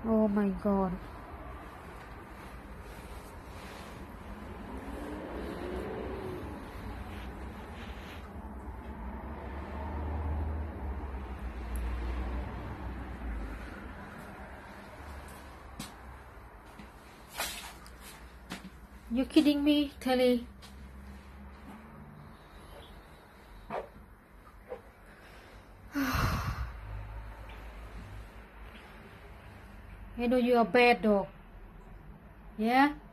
Oh my god. You kidding me, Telly? I know you are bad dog. Yeah?